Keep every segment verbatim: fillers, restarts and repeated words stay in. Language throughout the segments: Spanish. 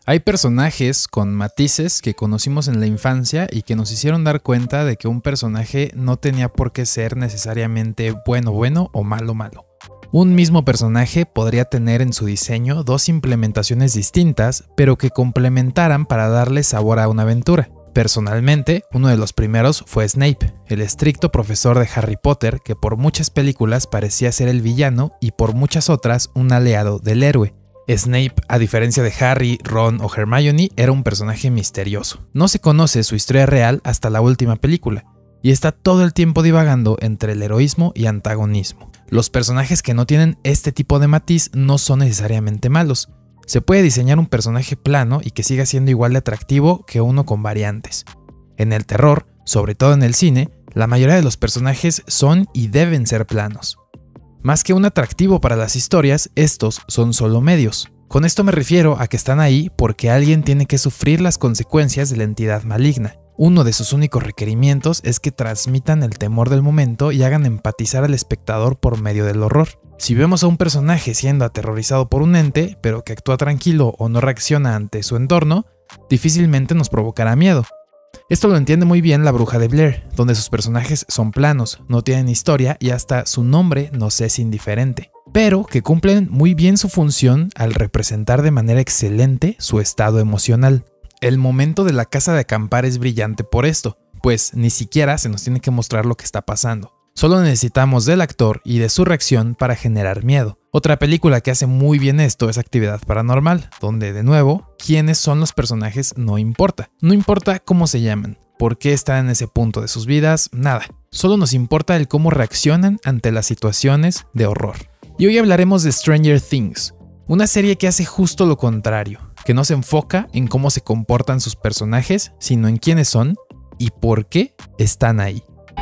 Hay personajes con matices que conocimos en la infancia y que nos hicieron dar cuenta de que un personaje no tenía por qué ser necesariamente bueno bueno o malo malo. Un mismo personaje podría tener en su diseño dos implementaciones distintas, pero que complementaran para darle sabor a una aventura. Personalmente, uno de los primeros fue Snape, el estricto profesor de Harry Potter que por muchas películas parecía ser el villano y por muchas otras un aliado del héroe. Snape, a diferencia de Harry, Ron o Hermione, era un personaje misterioso. No se conoce su historia real hasta la última película, y está todo el tiempo divagando entre el heroísmo y antagonismo. Los personajes que no tienen este tipo de matiz no son necesariamente malos. Se puede diseñar un personaje plano y que siga siendo igual de atractivo que uno con variantes. En el terror, sobre todo en el cine, la mayoría de los personajes son y deben ser planos. Más que un atractivo para las historias, estos son solo medios. Con esto me refiero a que están ahí porque alguien tiene que sufrir las consecuencias de la entidad maligna. Uno de sus únicos requerimientos es que transmitan el temor del momento y hagan empatizar al espectador por medio del horror. Si vemos a un personaje siendo aterrorizado por un ente, pero que actúa tranquilo o no reacciona ante su entorno, difícilmente nos provocará miedo. Esto lo entiende muy bien La Bruja de Blair, donde sus personajes son planos, no tienen historia y hasta su nombre nos es indiferente, pero que cumplen muy bien su función al representar de manera excelente su estado emocional. El momento de la casa de acampar es brillante por esto, pues ni siquiera se nos tiene que mostrar lo que está pasando. Solo necesitamos del actor y de su reacción para generar miedo. Otra película que hace muy bien esto es Actividad Paranormal, donde de nuevo, quiénes son los personajes no importa. No importa cómo se llaman, por qué están en ese punto de sus vidas, nada. Solo nos importa el cómo reaccionan ante las situaciones de horror. Y hoy hablaremos de Stranger Things, una serie que hace justo lo contrario, que no se enfoca en cómo se comportan sus personajes, sino en quiénes son y por qué están ahí.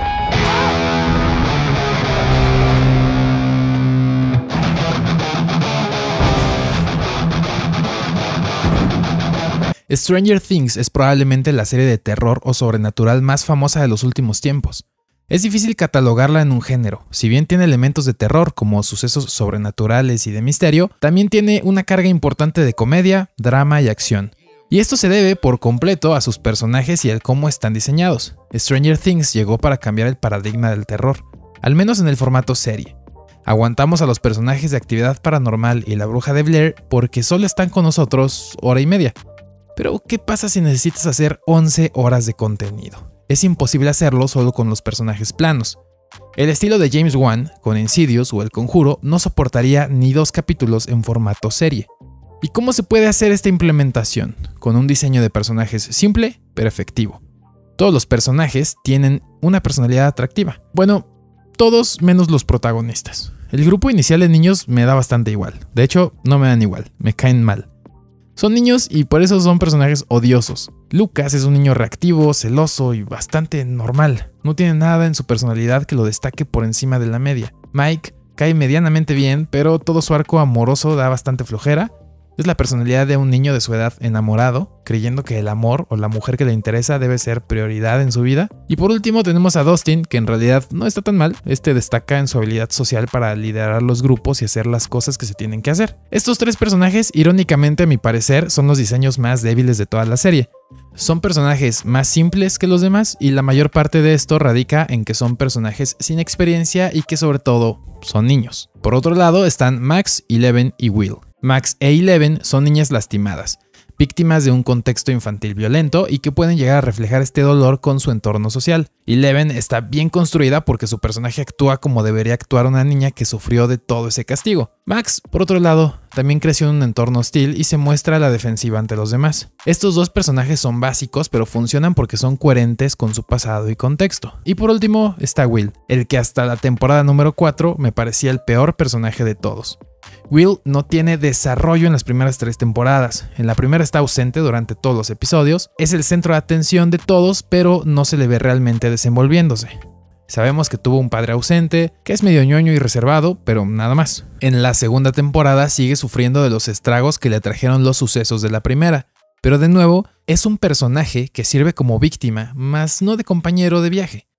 Stranger Things es probablemente la serie de terror o sobrenatural más famosa de los últimos tiempos. Es difícil catalogarla en un género, si bien tiene elementos de terror como sucesos sobrenaturales y de misterio, también tiene una carga importante de comedia, drama y acción. Y esto se debe por completo a sus personajes y el cómo están diseñados. Stranger Things llegó para cambiar el paradigma del terror, al menos en el formato serie. Aguantamos a los personajes de Actividad Paranormal y La Bruja de Blair porque solo están con nosotros hora y media. Pero, ¿qué pasa si necesitas hacer once horas de contenido? Es imposible hacerlo solo con los personajes planos. El estilo de James Wan, con Insidious o El Conjuro, no soportaría ni dos capítulos en formato serie. ¿Y cómo se puede hacer esta implementación? Con un diseño de personajes simple, pero efectivo. Todos los personajes tienen una personalidad atractiva. Bueno, todos menos los protagonistas. El grupo inicial de niños me da bastante igual. De hecho, no me dan igual, me caen mal. Son niños y por eso son personajes odiosos. Lucas es un niño reactivo, celoso y bastante normal. No tiene nada en su personalidad que lo destaque por encima de la media. Mike cae medianamente bien, pero todo su arco amoroso da bastante flojera. Es la personalidad de un niño de su edad enamorado, creyendo que el amor o la mujer que le interesa debe ser prioridad en su vida. Y por último tenemos a Dustin, que en realidad no está tan mal. Este destaca en su habilidad social para liderar los grupos y hacer las cosas que se tienen que hacer. Estos tres personajes, irónicamente a mi parecer, son los diseños más débiles de toda la serie. Son personajes más simples que los demás y la mayor parte de esto radica en que son personajes sin experiencia y que sobre todo son niños. Por otro lado están Max, Eleven y Will. Max e Eleven son niñas lastimadas, víctimas de un contexto infantil violento y que pueden llegar a reflejar este dolor con su entorno social. Eleven está bien construida porque su personaje actúa como debería actuar una niña que sufrió de todo ese castigo. Max, por otro lado, también creció en un entorno hostil y se muestra a la defensiva ante los demás. Estos dos personajes son básicos, pero funcionan porque son coherentes con su pasado y contexto. Y por último está Will, el que hasta la temporada número cuatro me parecía el peor personaje de todos. Will no tiene desarrollo en las primeras tres temporadas. En la primera está ausente durante todos los episodios, es el centro de atención de todos, pero no se le ve realmente desenvolviéndose. Sabemos que tuvo un padre ausente, que es medio ñoño y reservado, pero nada más. En la segunda temporada sigue sufriendo de los estragos que le trajeron los sucesos de la primera, pero de nuevo es un personaje que sirve como víctima, más no de compañero de viaje.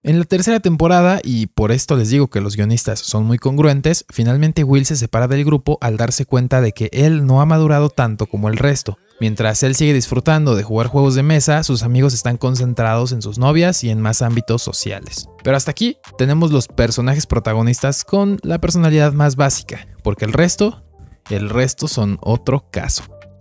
En la tercera temporada, y por esto les digo que los guionistas son muy congruentes, finalmente Will se separa del grupo al darse cuenta de que él no ha madurado tanto como el resto. Mientras él sigue disfrutando de jugar juegos de mesa, sus amigos están concentrados en sus novias y en más ámbitos sociales. Pero hasta aquí tenemos los personajes protagonistas con la personalidad más básica, porque el resto, el resto son otro caso.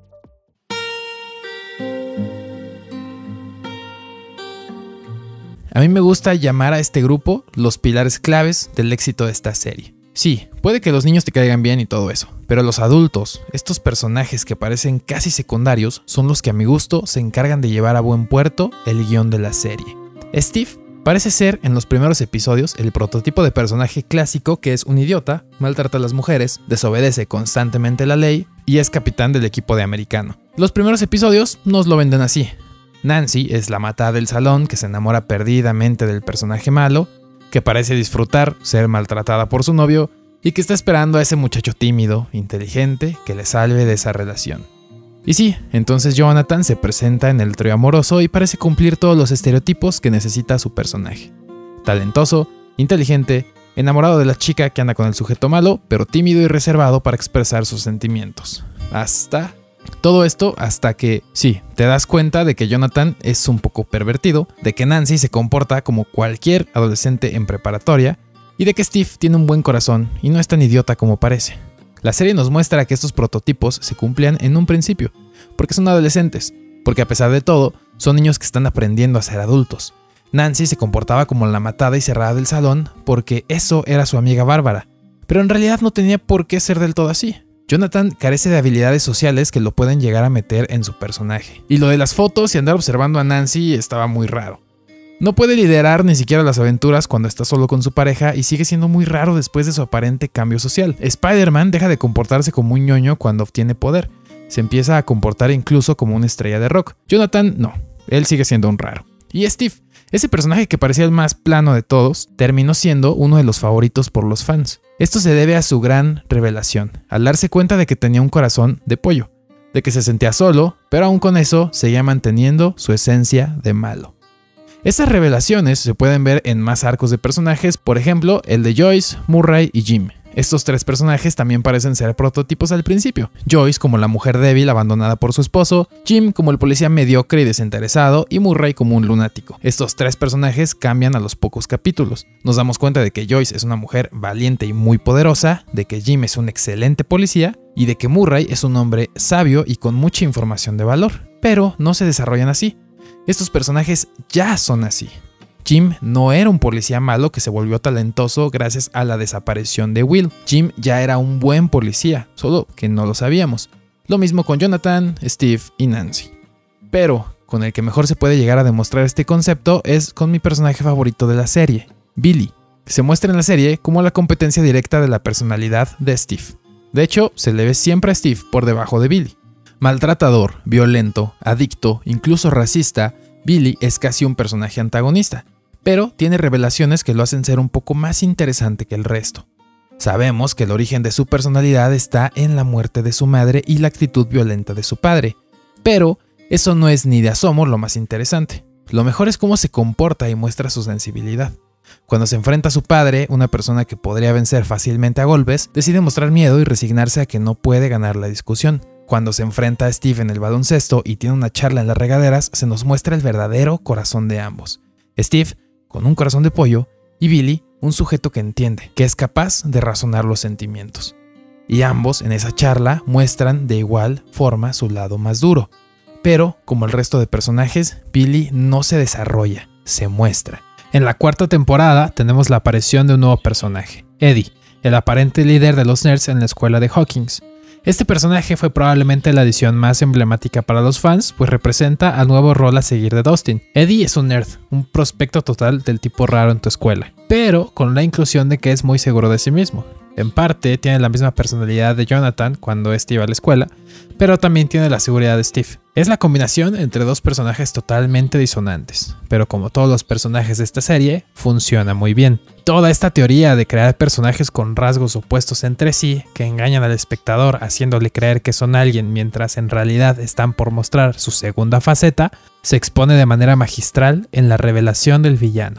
A mí me gusta llamar a este grupo los pilares claves del éxito de esta serie. Sí, puede que los niños te caigan bien y todo eso, pero los adultos, estos personajes que parecen casi secundarios, son los que a mi gusto se encargan de llevar a buen puerto el guión de la serie. Steve parece ser en los primeros episodios el prototipo de personaje clásico que es un idiota, maltrata a las mujeres, desobedece constantemente la ley y es capitán del equipo de americano. Los primeros episodios nos lo venden así. Nancy es la matada del salón que se enamora perdidamente del personaje malo, que parece disfrutar ser maltratada por su novio y que está esperando a ese muchacho tímido, inteligente, que le salve de esa relación. Y sí, entonces Jonathan se presenta en el trío amoroso y parece cumplir todos los estereotipos que necesita su personaje. Talentoso, inteligente, enamorado de la chica que anda con el sujeto malo, pero tímido y reservado para expresar sus sentimientos. Hasta... Todo esto hasta que, sí, te das cuenta de que Jonathan es un poco pervertido, de que Nancy se comporta como cualquier adolescente en preparatoria y de que Steve tiene un buen corazón y no es tan idiota como parece. La serie nos muestra que estos prototipos se cumplían en un principio, porque son adolescentes, porque a pesar de todo, son niños que están aprendiendo a ser adultos. Nancy se comportaba como la matada y cerrada del salón porque eso era su amiga Bárbara, pero en realidad no tenía por qué ser del todo así. Jonathan carece de habilidades sociales que lo pueden llegar a meter en su personaje. Y lo de las fotos y andar observando a Nancy estaba muy raro. No puede liderar ni siquiera las aventuras cuando está solo con su pareja y sigue siendo muy raro después de su aparente cambio social. Spider-Man deja de comportarse como un ñoño cuando obtiene poder. Se empieza a comportar incluso como una estrella de rock. Jonathan no, él sigue siendo un raro. Y Steve, ese personaje que parecía el más plano de todos, terminó siendo uno de los favoritos por los fans. Esto se debe a su gran revelación, al darse cuenta de que tenía un corazón de pollo, de que se sentía solo, pero aún con eso seguía manteniendo su esencia de malo. Estas revelaciones se pueden ver en más arcos de personajes, por ejemplo, el de Joyce, Murray y Jim. Estos tres personajes también parecen ser prototipos al principio. Joyce como la mujer débil abandonada por su esposo, Jim como el policía mediocre y desinteresado y Murray como un lunático. Estos tres personajes cambian a los pocos capítulos. Nos damos cuenta de que Joyce es una mujer valiente y muy poderosa, de que Jim es un excelente policía y de que Murray es un hombre sabio y con mucha información de valor. Pero no se desarrollan así. Estos personajes ya son así. Jim no era un policía malo que se volvió talentoso gracias a la desaparición de Will. Jim ya era un buen policía, solo que no lo sabíamos. Lo mismo con Jonathan, Steve y Nancy. Pero con el que mejor se puede llegar a demostrar este concepto es con mi personaje favorito de la serie, Billy, que se muestra en la serie como la competencia directa de la personalidad de Steve. De hecho, se le ve siempre a Steve por debajo de Billy. Maltratador, violento, adicto, incluso racista, Billy es casi un personaje antagonista, pero tiene revelaciones que lo hacen ser un poco más interesante que el resto. Sabemos que el origen de su personalidad está en la muerte de su madre y la actitud violenta de su padre, pero eso no es ni de asomo lo más interesante. Lo mejor es cómo se comporta y muestra su sensibilidad. Cuando se enfrenta a su padre, una persona que podría vencer fácilmente a golpes, decide mostrar miedo y resignarse a que no puede ganar la discusión. Cuando se enfrenta a Steve en el baloncesto y tiene una charla en las regaderas, se nos muestra el verdadero corazón de ambos. Steve, con un corazón de pollo, y Billy, un sujeto que entiende, que es capaz de razonar los sentimientos. Y ambos en esa charla muestran de igual forma su lado más duro. Pero, como el resto de personajes, Billy no se desarrolla, se muestra. En la cuarta temporada tenemos la aparición de un nuevo personaje, Eddie, el aparente líder de los nerds en la escuela de Hawkins. Este personaje fue probablemente la adición más emblemática para los fans, pues representa al nuevo rol a seguir de Dustin. Eddie es un nerd, un prospecto total del tipo raro en tu escuela, pero con la inclusión de que es muy seguro de sí mismo. En parte tiene la misma personalidad de Jonathan cuando este iba a la escuela, pero también tiene la seguridad de Steve. Es la combinación entre dos personajes totalmente disonantes, pero como todos los personajes de esta serie, funciona muy bien. Toda esta teoría de crear personajes con rasgos opuestos entre sí, que engañan al espectador haciéndole creer que son alguien mientras en realidad están por mostrar su segunda faceta, se expone de manera magistral en la revelación del villano.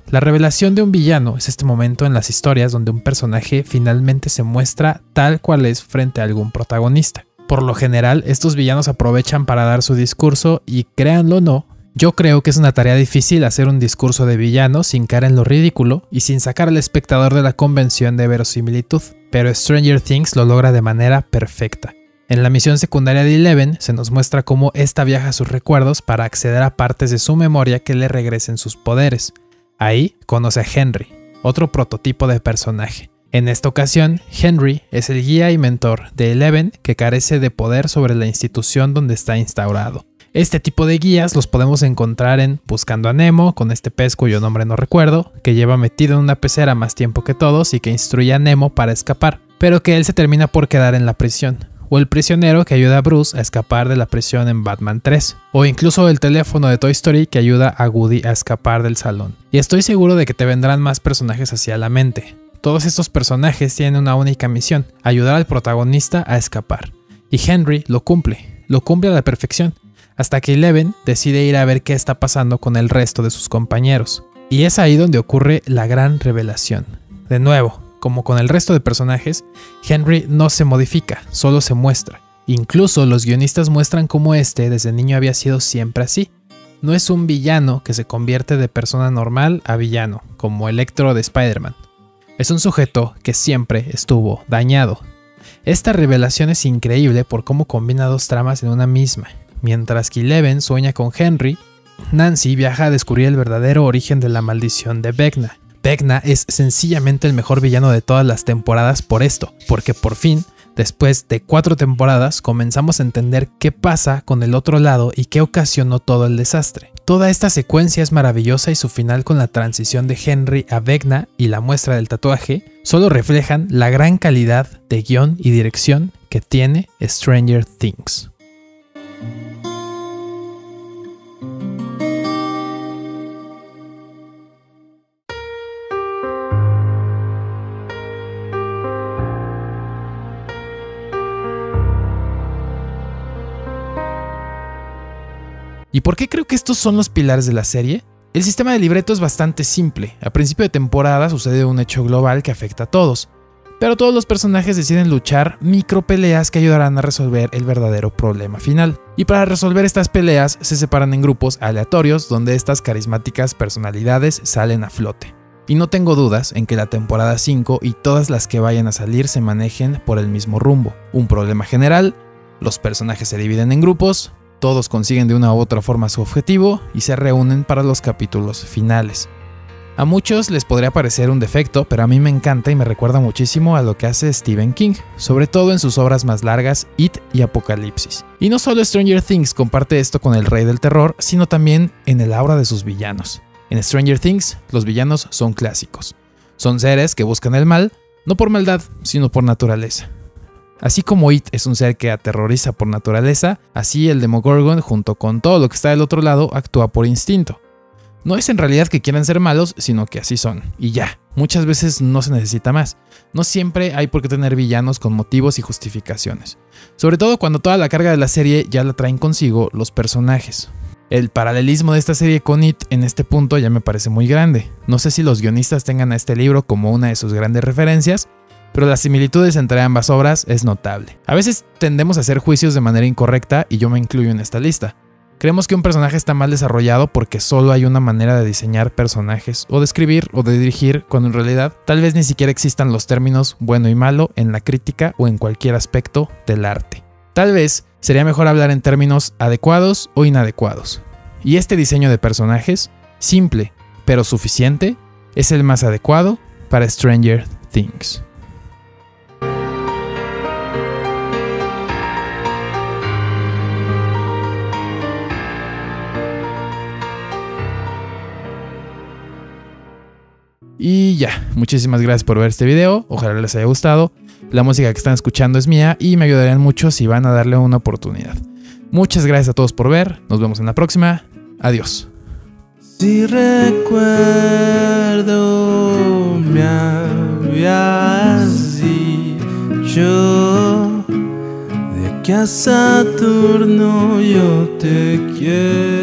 La revelación de un villano es este momento en las historias donde un personaje finalmente se muestra tal cual es frente a algún protagonista. Por lo general, estos villanos aprovechan para dar su discurso y, créanlo o no, yo creo que es una tarea difícil hacer un discurso de villano sin caer en lo ridículo y sin sacar al espectador de la convención de verosimilitud, pero Stranger Things lo logra de manera perfecta. En la misión secundaria de Eleven se nos muestra cómo esta viaja a sus recuerdos para acceder a partes de su memoria que le regresen sus poderes. Ahí conoce a Henry, otro prototipo de personaje. En esta ocasión, Henry es el guía y mentor de Eleven que carece de poder sobre la institución donde está instaurado. Este tipo de guías los podemos encontrar en Buscando a Nemo, con este pez cuyo nombre no recuerdo, que lleva metido en una pecera más tiempo que todos y que instruye a Nemo para escapar, pero que él se termina por quedar en la prisión. O el prisionero que ayuda a Bruce a escapar de la prisión en Batman tres. O incluso el teléfono de Toy Story que ayuda a Woody a escapar del salón. Y estoy seguro de que te vendrán más personajes hacia la mente. Todos estos personajes tienen una única misión, ayudar al protagonista a escapar. Y Henry lo cumple, lo cumple a la perfección, hasta que Eleven decide ir a ver qué está pasando con el resto de sus compañeros. Y es ahí donde ocurre la gran revelación. De nuevo, como con el resto de personajes, Henry no se modifica, solo se muestra. Incluso los guionistas muestran cómo este desde niño había sido siempre así. No es un villano que se convierte de persona normal a villano, como Electro de Spider-Man. Es un sujeto que siempre estuvo dañado. Esta revelación es increíble por cómo combina dos tramas en una misma. Mientras que Eleven sueña con Henry, Nancy viaja a descubrir el verdadero origen de la maldición de Vecna. Vecna es sencillamente el mejor villano de todas las temporadas por esto, porque por fin, después de cuatro temporadas, comenzamos a entender qué pasa con el otro lado y qué ocasionó todo el desastre. Toda esta secuencia es maravillosa y su final con la transición de Henry a Vecna y la muestra del tatuaje solo reflejan la gran calidad de guión y dirección que tiene Stranger Things. ¿Y por qué creo que estos son los pilares de la serie? El sistema de libreto es bastante simple. A principio de temporada sucede un hecho global que afecta a todos, pero todos los personajes deciden luchar micro peleas que ayudarán a resolver el verdadero problema final. Y para resolver estas peleas se separan en grupos aleatorios donde estas carismáticas personalidades salen a flote. Y no tengo dudas en que la temporada cinco y todas las que vayan a salir se manejen por el mismo rumbo. Un problema general, los personajes se dividen en grupos, todos consiguen de una u otra forma su objetivo y se reúnen para los capítulos finales. A muchos les podría parecer un defecto, pero a mí me encanta y me recuerda muchísimo a lo que hace Stephen King, sobre todo en sus obras más largas, It y Apocalipsis. Y no solo Stranger Things comparte esto con el rey del terror, sino también en el aura de sus villanos. En Stranger Things, los villanos son clásicos. Son seres que buscan el mal, no por maldad, sino por naturaleza. Así como It es un ser que aterroriza por naturaleza, así el Demogorgon, junto con todo lo que está del otro lado, actúa por instinto. No es en realidad que quieran ser malos, sino que así son, y ya. Muchas veces no se necesita más. No siempre hay por qué tener villanos con motivos y justificaciones. Sobre todo cuando toda la carga de la serie ya la traen consigo los personajes. El paralelismo de esta serie con It en este punto ya me parece muy grande. No sé si los guionistas tengan a este libro como una de sus grandes referencias, pero las similitudes entre ambas obras es notable. A veces tendemos a hacer juicios de manera incorrecta y yo me incluyo en esta lista. Creemos que un personaje está mal desarrollado porque solo hay una manera de diseñar personajes, o de escribir o de dirigir, cuando en realidad tal vez ni siquiera existan los términos bueno y malo en la crítica o en cualquier aspecto del arte. Tal vez sería mejor hablar en términos adecuados o inadecuados. Y este diseño de personajes, simple pero suficiente, es el más adecuado para Stranger Things. Y ya, muchísimas gracias por ver este video, ojalá les haya gustado. La música que están escuchando es mía y me ayudarían mucho si van a darle una oportunidad. Muchas gracias a todos por ver, nos vemos en la próxima, adiós. Si recuerdo me habías dicho de que a Saturno yo te quiero.